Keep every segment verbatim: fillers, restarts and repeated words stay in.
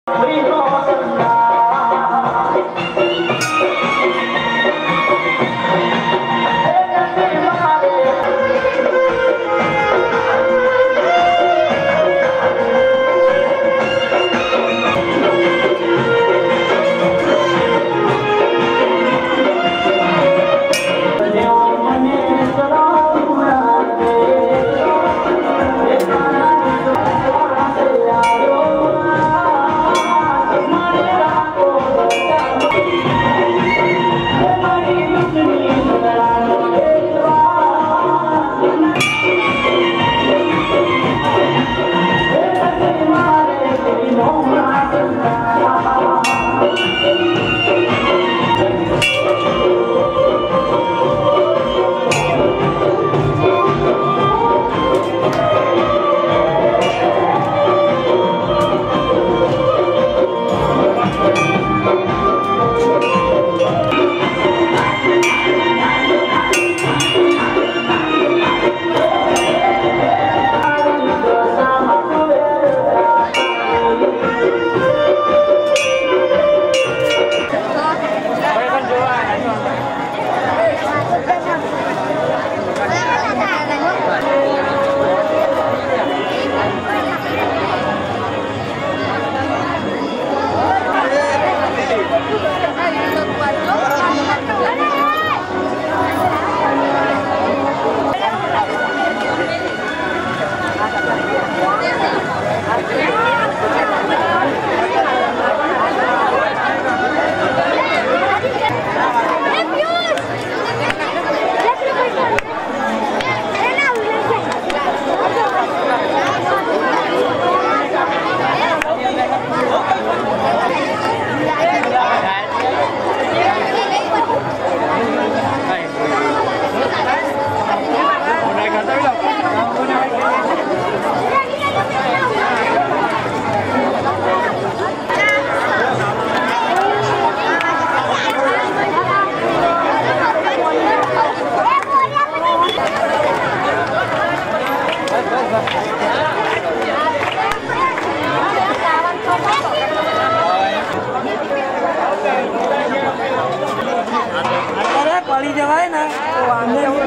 पड़ी जगह ना तो आंधे हो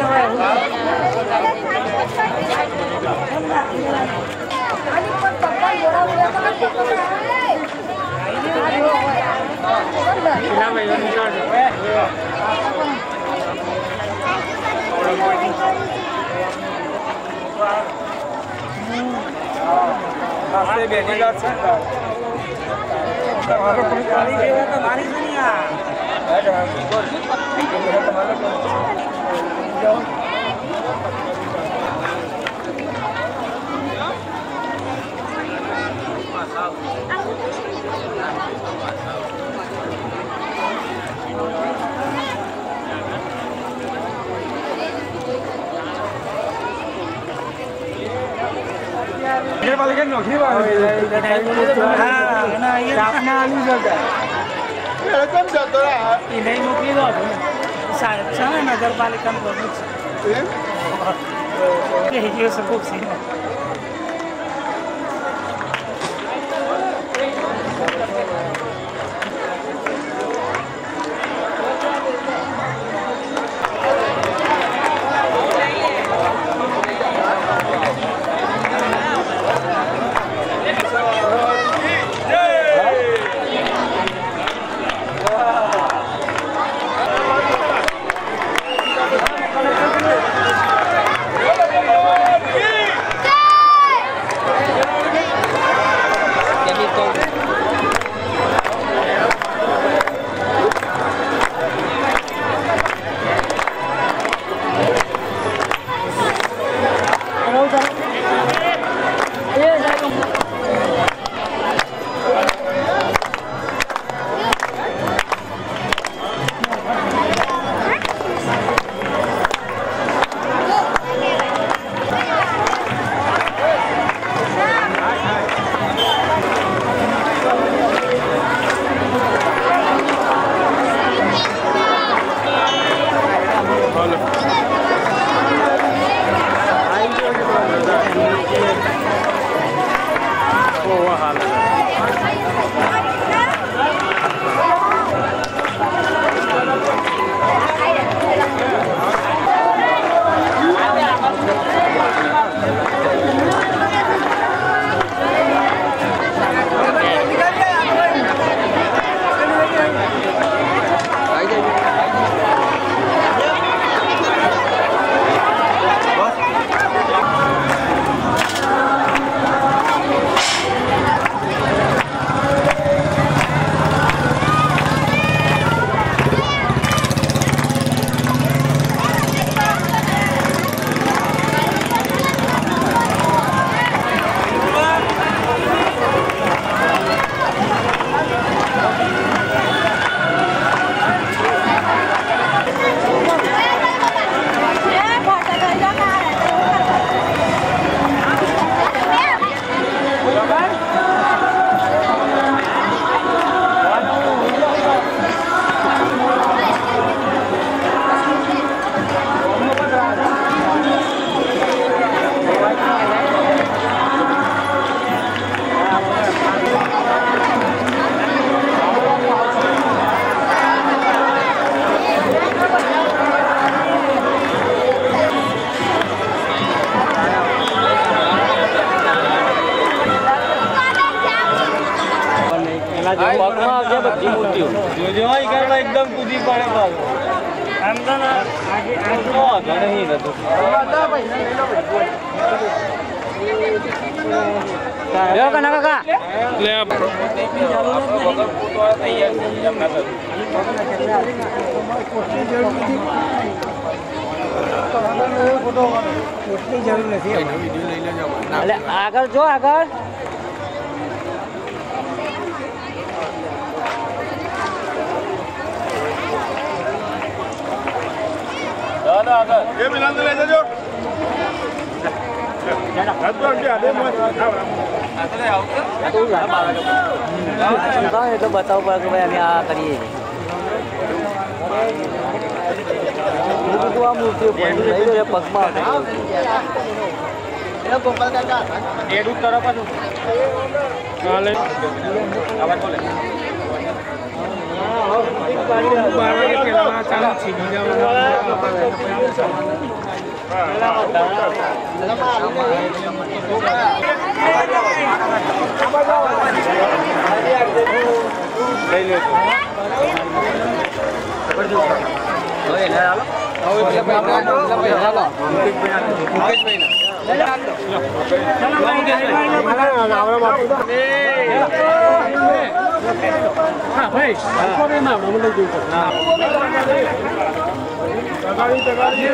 हमारी दुनिया ये वाले के नौकरी वाले हाँ ना ये अपना आलू जगह ये कम जाता है ये नहीं नौकरी दो सारे चले नगर पालिका में बहुत ये ये सब कुछ है Yeah! પગમાં આવશે બધી મૂર્તિઓ જોજો એકદમ કૂદી પડે પાછું આમ તો આગે આગે નહીં હતું લ્યો કના કાકા લે એટલી જરૂર નથી એટલે આગળ જો આગળ દાદા આગળ એ મિલાન લઈ જજો હાથ કે આડે મોય આતરે આવતો એ તો બતાવ પડે કે ભાઈ અમે આ કરીએ બધું આ મૂર્તિઓ પડી રહી છે પગમાં એ ગોપાલ કાકા એડું તરફ જ ચાલે આવા બોલે હા ભાઈ કોને ના મને લઈ જવું ના તગાડી તગાડી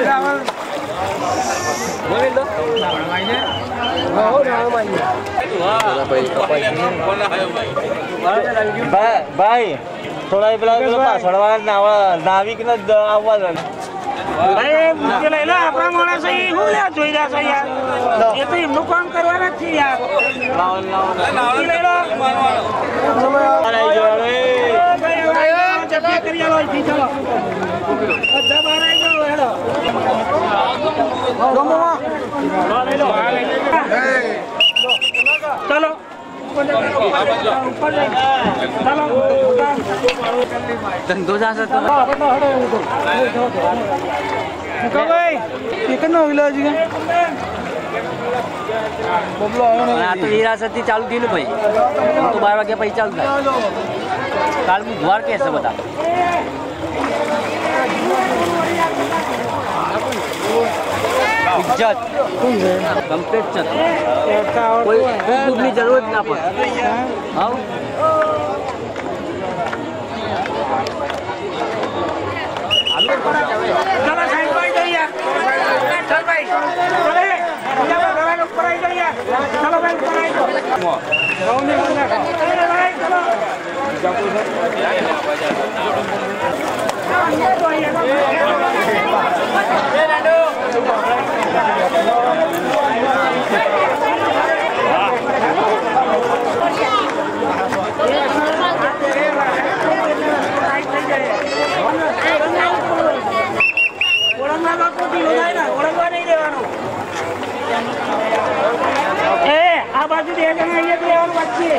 બોલે દો ના ભાઈને હો ના ભાઈને ભાઈ ભાઈ થોડા પેલા પેલા પાછળવાળા નાવિક ને આવવા દે ભાઈ મુકે લઈ લો આપણા માણસ એ હું લે જોઈ રહ્યા છે યાર એ તો એમનું કામ કરવાના જ છે યાર લાવો લાવો લઈ લો અરે જો રે ચપી કરી આવો જી ચલો બધા બહાર આવી જાઓ હેડો ગમવા લઈ લો ચલો ધંધો જાશે તો ભાઈ કેટલો વિલાજ બબલો આ તો વિરાસતથી ચાલુ થયું ને ભાઈ તો બાર વાગ્યા પછી ચાલુ થાય કાલ બુધવાર કે છે બધા ઇજ્જત કમ્પ્લીટ છે કોઈ દુઃખની જરૂર જ ના પડે હા ચલો સાઈડ ભાઈ જઈએ ચલ ભાઈ ચલે બીજા ઘરના ઉપર આવી જઈએ ચલો ભાઈ ઉપર આવી જાઓ ગૌને ગૌને ચલો ભાઈ ચલો એ લાડો આ બાજુ બે જણા અહીંયા રહેવાનું વચ્ચે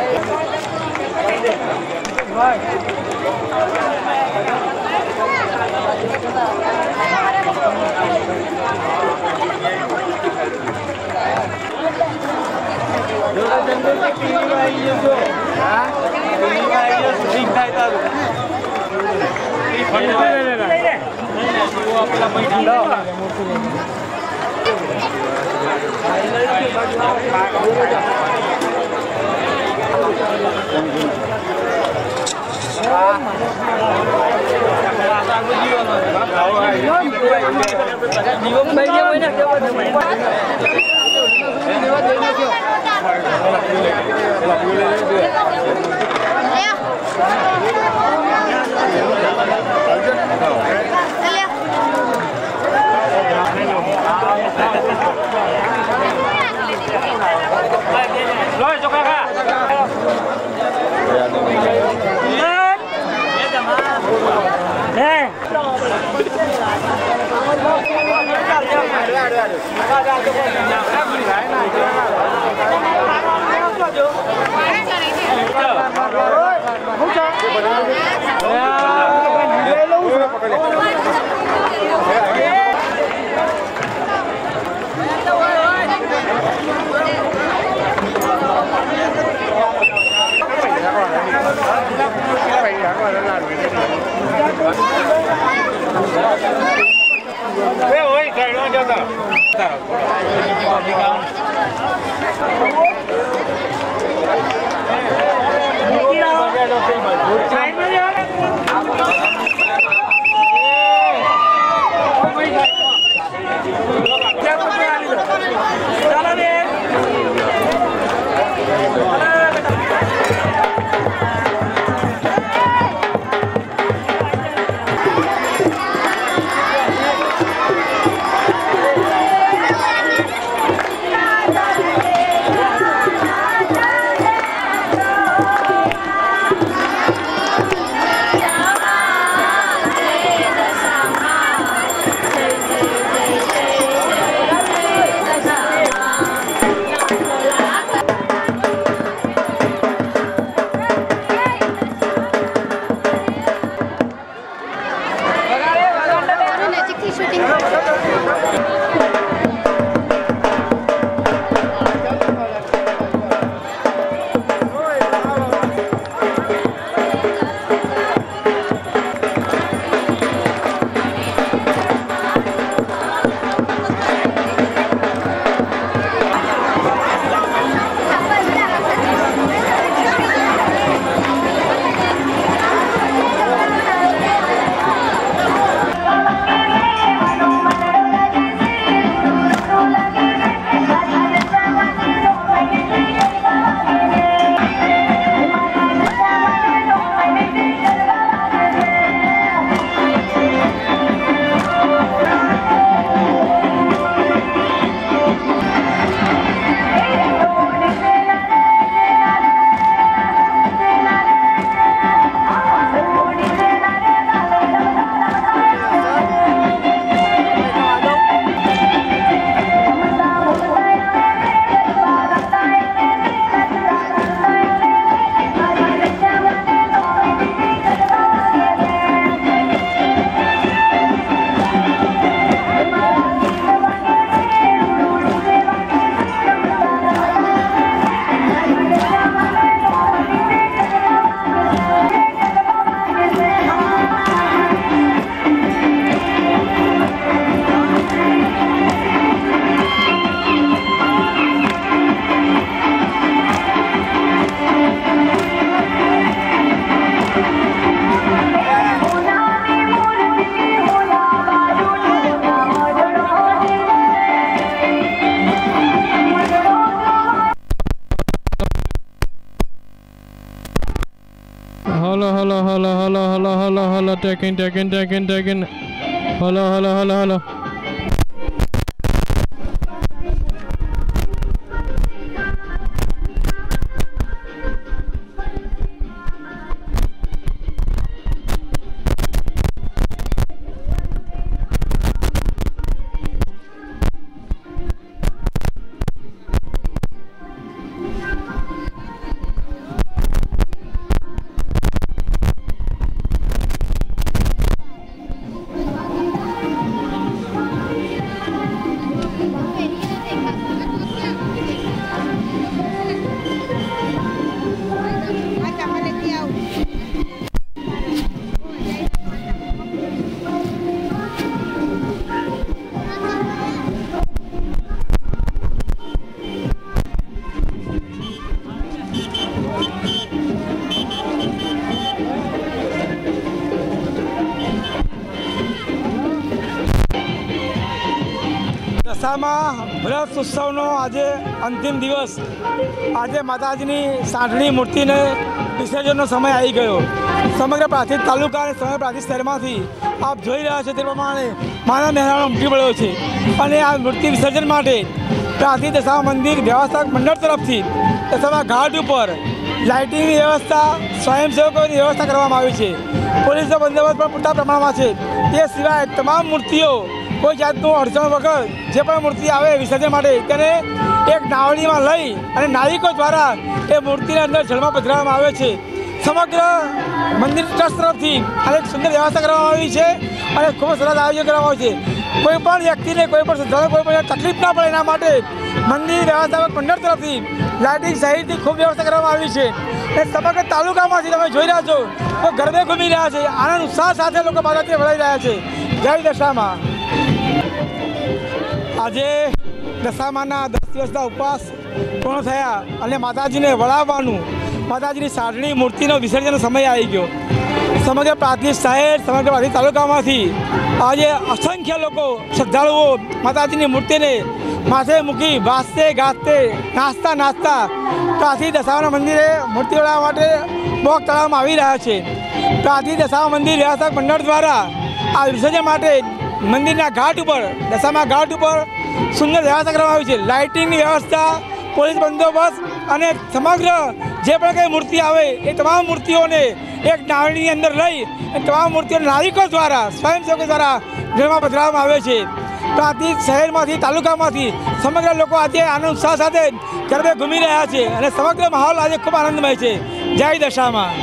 Hello, hello, hello, hello, hello, hello, hello, taking, taking, taking, taking. Hello, hello, hello, hello. દશામાં વ્રત ઉત્સવનો આજે અંતિમ દિવસ. આજે માતાજીની સાંઢણી મૂર્તિને વિસર્જનનો સમય આવી ગયો. સમગ્ર પ્રાંતિજ તાલુકા અને સમગ્ર પ્રાંતિજ શહેરમાંથી આપ જોઈ રહ્યા છો તે પ્રમાણે માનવ મહેરામણ ઉમટી પડ્યો છે. અને આ મૂર્તિ વિસર્જન માટે પ્રાંતિજ દશામા મંદિર વ્યવસ્થાપક મંડળ તરફથી દશામા ઘાટ ઉપર લાઇટિંગની વ્યવસ્થા, સ્વયંસેવકોની વ્યવસ્થા કરવામાં આવી છે. પોલીસનો બંદોબસ્ત પણ પૂરતા પ્રમાણમાં છે. તે સિવાય તમામ મૂર્તિઓ કોઈ જાતનું અડચણ વગર જે પણ મૂર્તિ આવે વિસર્જન માટે તેને એક નાવડીમાં લઈ અને નાવિકો દ્વારા એ મૂર્તિને અંદર જળમાં પધરાવવામાં આવે છે. સમગ્ર મંદિર ટ્રસ્ટ તરફથી આ એક સુંદર વ્યવસ્થા કરવામાં આવી છે અને ખૂબ સરસ આયોજન કરવામાં આવ્યું છે. કોઈ પણ વ્યક્તિને કોઈ પણ શ્રદ્ધાળુ કોઈ પણ તકલીફ ના પડે એના માટે મંદિર વ્યવસ્થાપક મંડળ તરફથી લાઇટિંગ સહિતની ખૂબ વ્યવસ્થા કરવામાં આવી છે. એ સમગ્ર તાલુકામાંથી તમે જોઈ રહ્યા છો તો ગરબે ઘૂમી રહ્યા છે. આનંદ ઉત્સાહ સાથે લોકો માતાજીને વળાઈ રહ્યા છે. જય દશામાં. આજે દશામાના દસ દિવસના ઉપવાસ પૂર્ણ થયા અને માતાજીને વળાવવાનું, માતાજીની સાંઢણી મૂર્તિનો વિસર્જનનો સમય આવી ગયો. સમગ્ર પ્રાંતિજ શહેર, સમગ્ર પ્રાંતિજ તાલુકામાંથી આજે અસંખ્ય લોકો શ્રદ્ધાળુઓ માતાજીની મૂર્તિને માથે મૂકી વાસતે ગાજતે નાચતા નાચતા પ્રાંતિજ દશામાના મંદિરે મૂર્તિ વળાવવા માટે બોગ તળાવમાં આવી રહ્યા છે. પ્રાંતિજ દશામા મંદિર વ્યવસ્થાપક મંડળ દ્વારા આ વિસર્જન માટે મંદિરના ઘાટ ઉપર, દશામા ઘાટ ઉપર સુંદર વ્યવસ્થા કરવામાં આવી છે. લાઇટિંગની વ્યવસ્થા, પોલીસ બંદોબસ્ત અને સમગ્ર જે પણ કંઈ મૂર્તિ આવે એ તમામ મૂર્તિઓને એક નાવડીની અંદર લઈ અને તમામ મૂર્તિઓ નાવિકો દ્વારા, સ્વયંસેવકો દ્વારા જળમાં પધરાવવામાં આવે છે. પ્રાંતિજ શહેરમાંથી, તાલુકામાંથી સમગ્ર લોકો આજે આનંદ ઉત્સાહ સાથે ગરબે ઘૂમી રહ્યા છે અને સમગ્ર માહોલ આજે ખૂબ આનંદમય છે. જય દશામાં.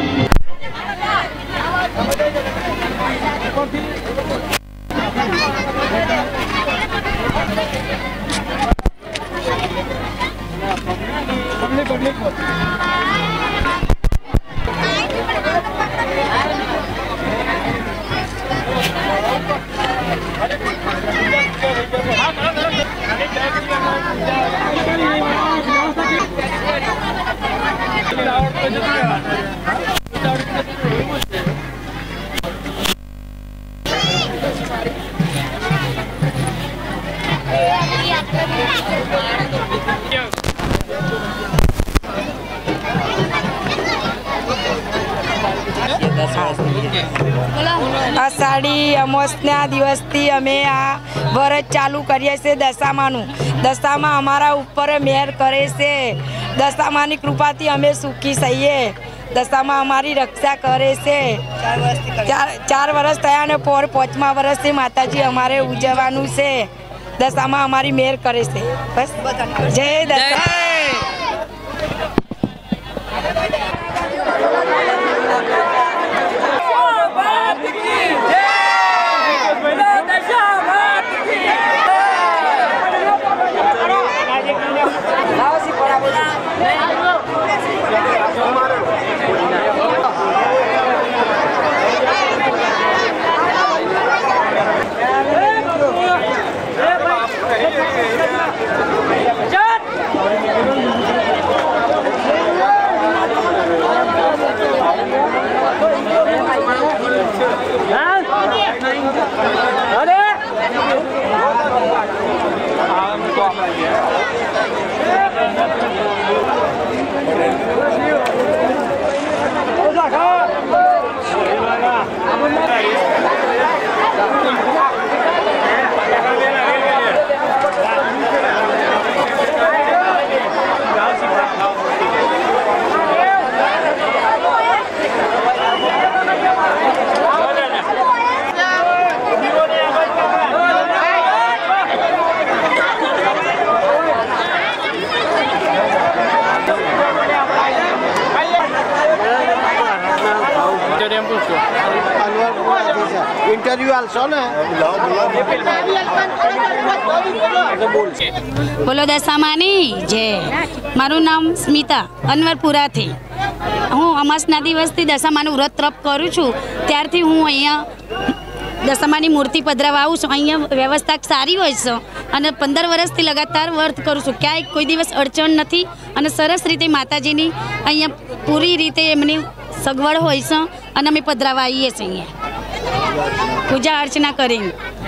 અષાઢી અમાસના દિવસથી અમે આ વ્રત ચાલુ કરીએ છીએ દશામાનું. દશામાં અમારા ઉપર મહેર કરે છે. દશામાની કૃપાથી અમે સુખી થઈએ. દશામાં અમારી રક્ષા કરે છે. ચાર ચાર વર્ષ થયા અને પોર પાંચમા વર્ષથી માતાજી અમારે ઉજવવાનું છે. દશામાં અમારી મહેર કરે છે. બસ જય દશા. Hey! એમ પૂછો. ઇન્ટરવ્યુ આલશો ને? બોલો દશામાની જય. મારું નામ સ્મિતા અનવરપુરાથી. હું અમાસના દિવસથી દશામાનું વ્રત તપ કરું છું. ત્યારથી હું અહીંયા દશામાની મૂર્તિ પધરાવવા આવું છું. અહીંયા વ્યવસ્થા સારી હોય છે અને પંદર વર્ષથી લગાતાર વ્રત કરું છું. ક્યાંય કોઈ દિવસ અડચણ નથી અને સરસ રીતે માતાજીની અહીંયા પૂરી રીતે એમની સગવડ હોય છે અને અમે પધરાવવા આવીએ છીએ અહીંયા પૂજા અર્ચના કરીને.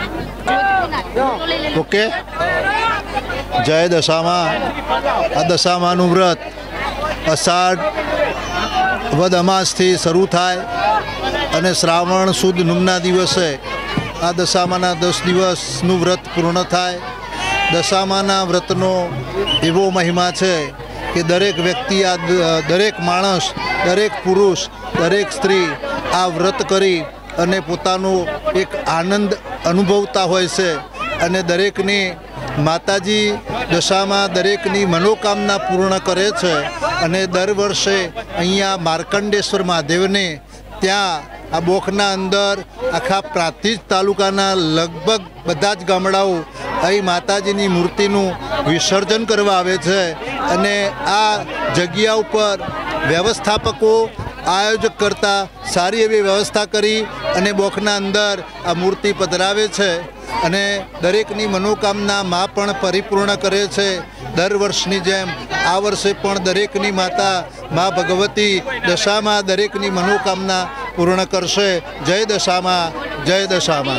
ઓકે, જય દશામાં. આ દશામાનું વ્રત અષાઢ વદ અમાસથી શરૂ થાય અને શ્રાવણ સુદ નુમના દિવસે આ દશામાના દસ દિવસનું વ્રત પૂર્ણ થાય. દશામાના વ્રતનો એવો મહિમા છે કે દરેક વ્યક્તિ, આ દરેક માણસ, દરેક પુરુષ, દરેક સ્ત્રી આ વ્રત કરી અને પોતાનો એક આનંદ અનુભવતા હોય છે અને દરેકની માતાજી દશામાં દરેકની મનોકામના પૂર્ણ કરે છે. અને દર વર્ષે અહીંયા માર્કંડેશ્વર મહાદેવને ત્યાં આ બોખના અંદર આખા પ્રાંતિજ તાલુકાના લગભગ બધા જ ગામડાઓ અહીં માતાજીની મૂર્તિનું વિસર્જન કરવા આવે છે. અને આ જગ્યા ઉપર વ્યવસ્થાપકો આયોજક કરતા સારી એવી વ્યવસ્થા કરી અને બોખના અંદર આ મૂર્તિ પધરાવે છે અને દરેકની મનોકામના મા પણ પરિપૂર્ણ કરે છે. દર વર્ષની જેમ આ વર્ષે પણ દરેકની માતા મા ભગવતી દશામાં દરેકની મનોકામના પૂર્ણ કરશે. જય દશામાં, જય દશામાં.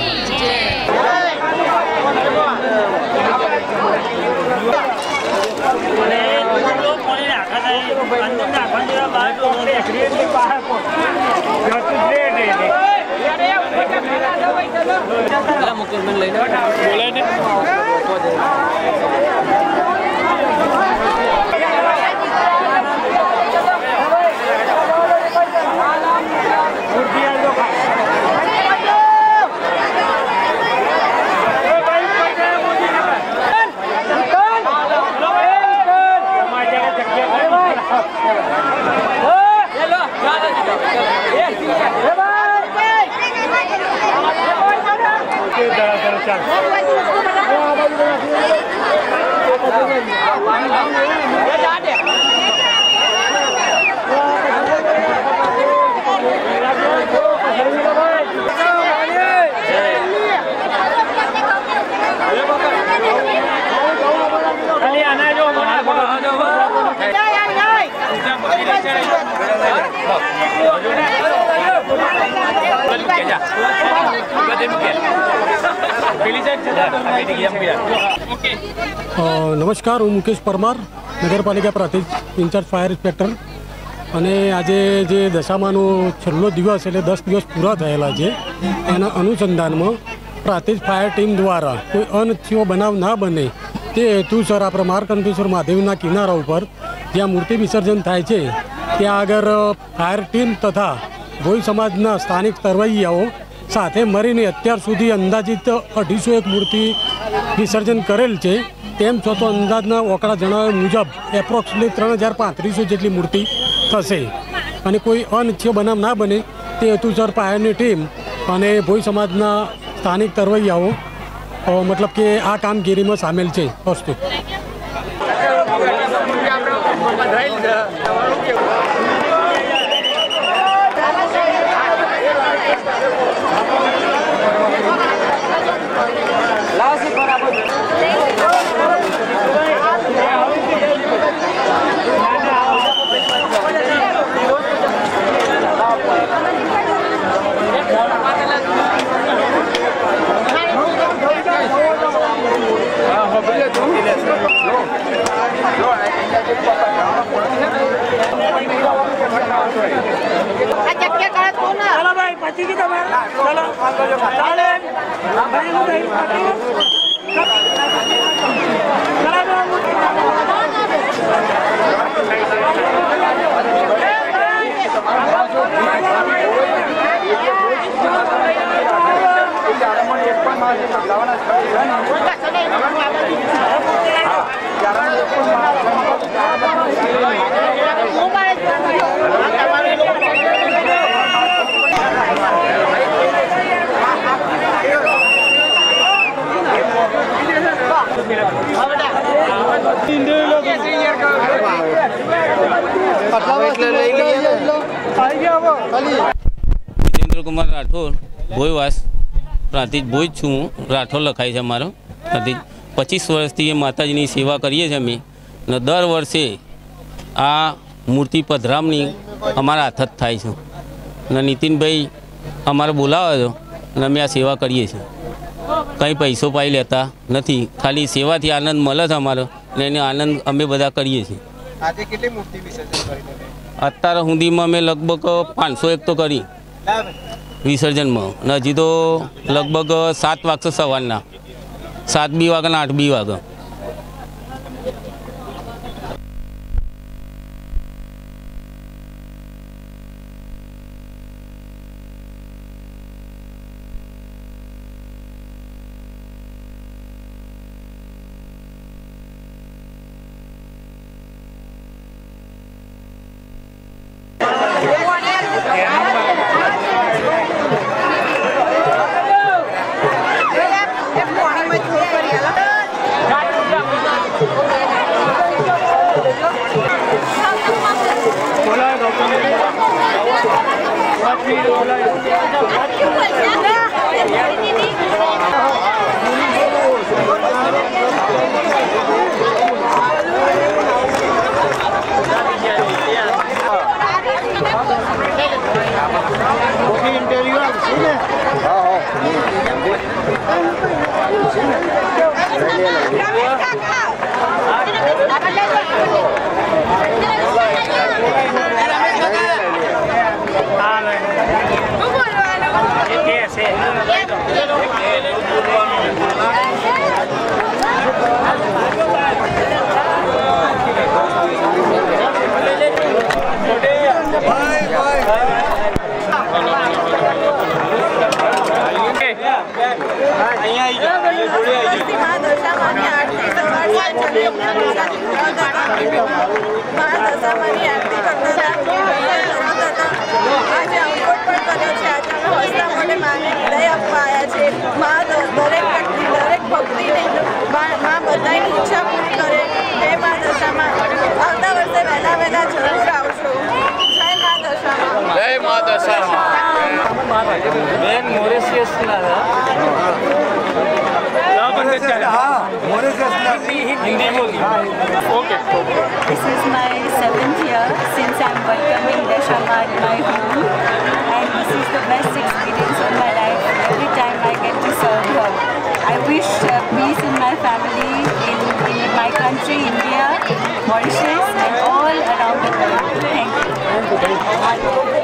નમસ્કાર, હું મુકેશ પરમાર, નગરપાલિકા પ્રાંતિજ ઇન્ચાર્જ ફાયર ઇન્સ્પેક્ટર. અને આજે જે દશામાનો છેલ્લો દિવસ એટલે દસ દિવસ પૂરા થયેલા છે એના અનુસંધાનમાં પ્રાંતિજ ફાયર ટીમ દ્વારા કોઈ અનિચ્છનીય બનાવ ના બને તે હેતુસર આપણે માર્કંડેશ્વર મહાદેવના કિનારા ઉપર જ્યાં મૂર્તિ વિસર્જન થાય છે ત્યાં આગળ ફાયર ટીમ તથા ભોઈ સમાજના સ્થાનિક તરવૈયાઓ સાથે મળીને અત્યાર સુધી અંદાજિત અઢીસો એક મૂર્તિ વિસર્જન કરેલ છે. તેમ છતાં અંદાજના ઓકળા જણાવ્યા મુજબ એપ્રોક્સિમેટલી ત્રણ હજાર પાંત્રીસો જેટલી મૂર્તિ થશે અને કોઈ અનિચ્છનીય બનાવ ના બને તે હેતુસર ફાયરની ટીમ અને ભોઈ સમાજના સ્થાનિક તરવૈયાઓ મતલબ કે આ કામગીરીમાં સામેલ છે. અસ્તુ. વિજેન્દ્ર કુમાર રાઠોડ ભોયવાસ પ્રાંતિજ ભોજ છું હું. રાઠોડ લખાય છે મારો પ્રાંતિજ. પચીસ વર્ષથી એ માતાજીની સેવા કરીએ છીએ અમે અને દર વર્ષે આ મૂર્તિ પધરામણી અમારા હાથ જ થાય છે અને નીતિનભાઈ અમારે બોલાવે છે અને અમે આ સેવા કરીએ છીએ. કંઈ પૈસો પાઈ લેતા નથી, ખાલી સેવાથી આનંદ મળે છે અમારો અને એને આનંદ અમે બધા કરીએ છીએ. આજે કેટલી મૂર્તિ વિસર્જન કરી તમે? અત્યાર સુધીમાં અમે લગભગ પાંચસો એક તો કરી વિસર્જનમાં અને હજી તો લગભગ સાત વાગશે સવારના, સાત બી વાગે ને આઠ બી વાગે. This is my seventh year since I'm welcoming Dashama at my home, and this is the best experience of my life. Every time I get to serve her, I wish uh, peace in my family, in, in my country, India, Mauritius, and all around the world. Thank you.